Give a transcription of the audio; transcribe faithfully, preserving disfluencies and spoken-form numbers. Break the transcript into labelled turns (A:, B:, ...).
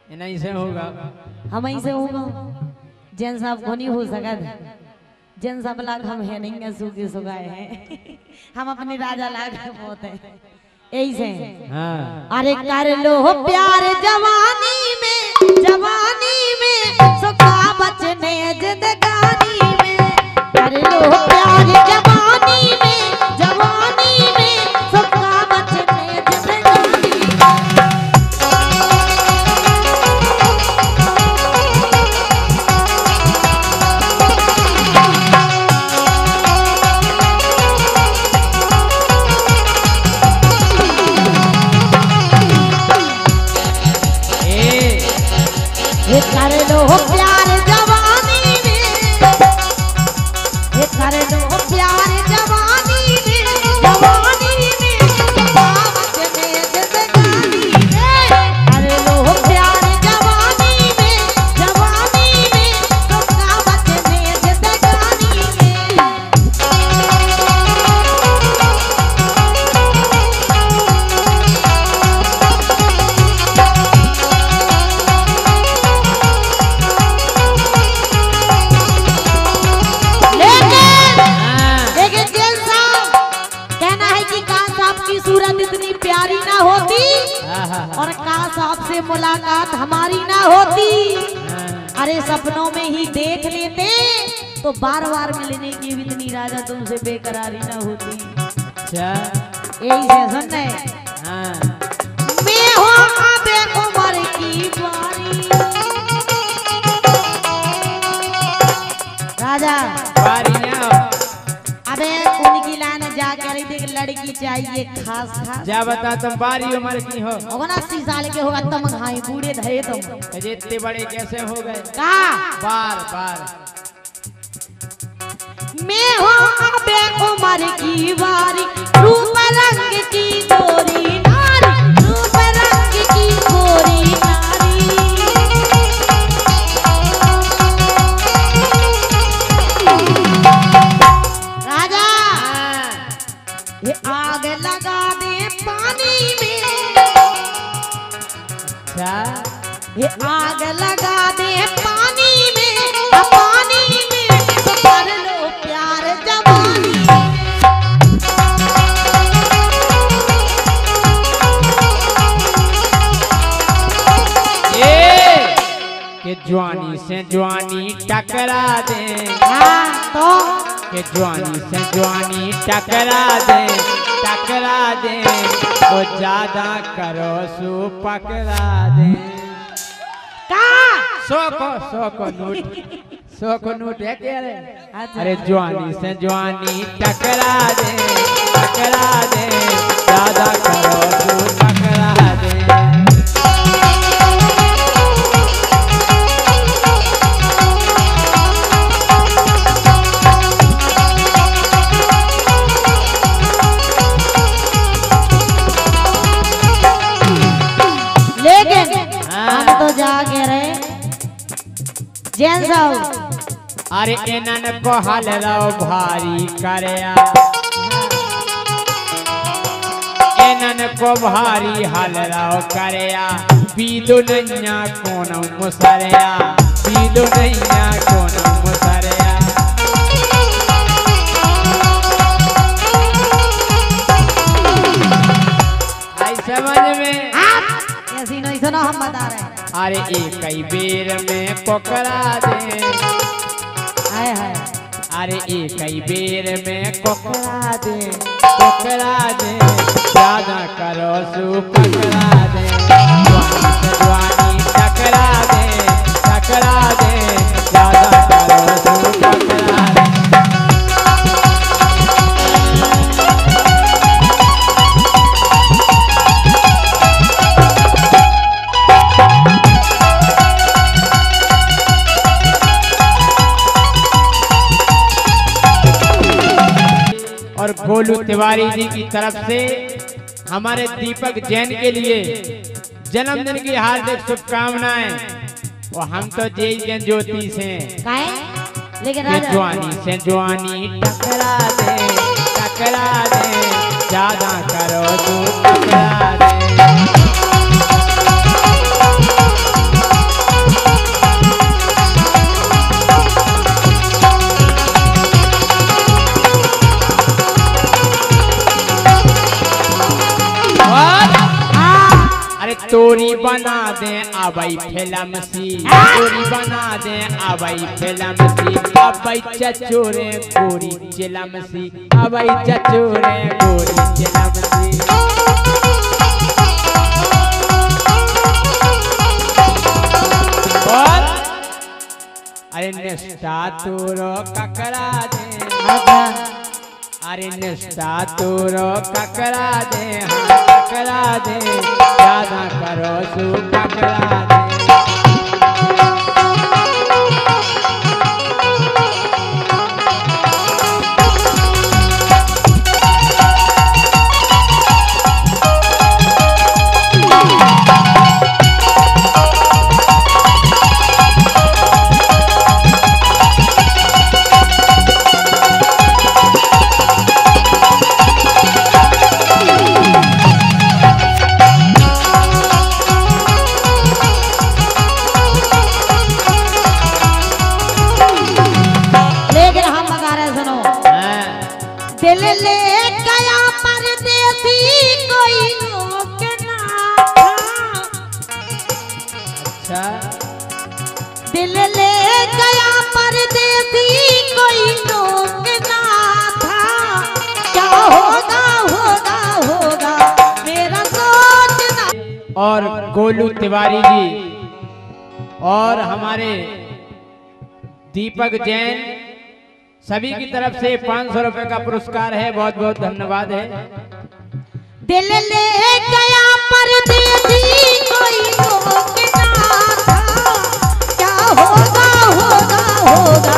A: नहीं से होगा
B: हम ही से होगा जैन साहब को नहीं हो सका जैन साहब लाग हम है नहीं है सूखे सुगाए हैं हम अपने राजा लाग बहुत है यही से
A: हाँ।
B: अरे कर लो प्यार जवानी में जवानी में सुखा बचने जिंदगानी में कर लो प्यार जवानी में जवानी में सुखा बचने जिंदगानी ये कर लो प्यार जवानी में ये कर लो प्यार जवानी में जवानी में बावत में जिंदगानी में कर लो प्यार जवानी में जवानी में बावत में जिंदगानी में सूरत इतनी प्यारी ना होती और काश आपसे मुलाकात हमारी ना होती अरे सपनों में ही देख लेते तो बार बार मिलने की भी इतनी राजा तुमसे बेकरारी ना होती यही से सुनने मैं हो आबे उम्र की बारी राजा
A: बारी ना
B: अबे उनकी लान जा कर देख लड़की चाहिए खास खास
A: जा बता तुम बारी उम्र की हो
B: होगा ना अस्सी साल के होगा तुम घाई बूढ़े धरे तुम
A: अजय इतने बड़े कैसे हो गए
B: का
A: बार बार
B: मैं हो अबे उम्र की बारी रूप रंग की गोरी नारी रूप रंग की गोरी नारी राजा ये आग लगा दे पानी में
A: अच्छा
B: ये आग लगा दे पानी में पानी में तो कर लो प्यार जवानी
A: ये के जवानी से जवानी टकरा दे
B: हाँ तो
A: के जवानी से जवानी टकरा दे टकरा दे तो ज्यादा करो सु पकड़ा दे
B: का
A: सौ को सौ को नोट सौ को नोट है क्या रे
B: अच्छा।
A: अरे जवानी से जवानी टकरा दे टकरा दे ज्यादा करो सु पकड़ा दे
B: हम तो जागे रहे जैन साहब
A: अरे इनन को हल रहो भारी करया इनन को भारी हल रहो करया पीदो नैया कौन मुसरया पीदो नैया कौन मुसरया आई समझ में
B: ऐसी नहीं सुनो हम बता रहे हैं
A: अरे एक ही बेर में पकड़ा दे
B: हाय हाय
A: अरे एक ही बेर में पकड़ा दे पकड़ा दे ज्यादा करो सु पकड़ा दे जवानी से जवानी टकरा दे टकरा दे ज्यादा करो सु पकड़ा दे और गोलू तिवारी जी की तरफ से हमारे दीपक जैन के लिए जन्मदिन की हार्दिक शुभकामनाएं और हम तो जय ज्योति से
B: लेकिन
A: जवानी से जवानी टकरा दे टकरा दे ज्यादा करो तू टकरा दे स्टोरी बना दे अबई फिल्म सी, स्टोरी बना दे अबई फिल्म सी, अबई चचोरे गोरी चिलम सी, अबई चचोरे गोरी चिलम सी। और अरे निष्ठा तोरो ककरा दे, अरे निष्ठा तोरो ककरा दे, हाँ ककरा दे, ज्यादा करो सु ककरा दे।
B: दिल ले गया परदेसी कोई रोक ना था,
A: अच्छा
B: दिल ले गया परदेसी कोई रोक ना था, क्या होगा होगा होगा मेरा सोचना।
A: और गोलू तिवारी जी और हमारे दीपक जैन सभी की तरफ से पाँच सौ रुपए का पुरस्कार है, बहुत बहुत धन्यवाद है।
B: दिल ले गया परदेसी कोई रोक ना था, क्या होगा होगा होगा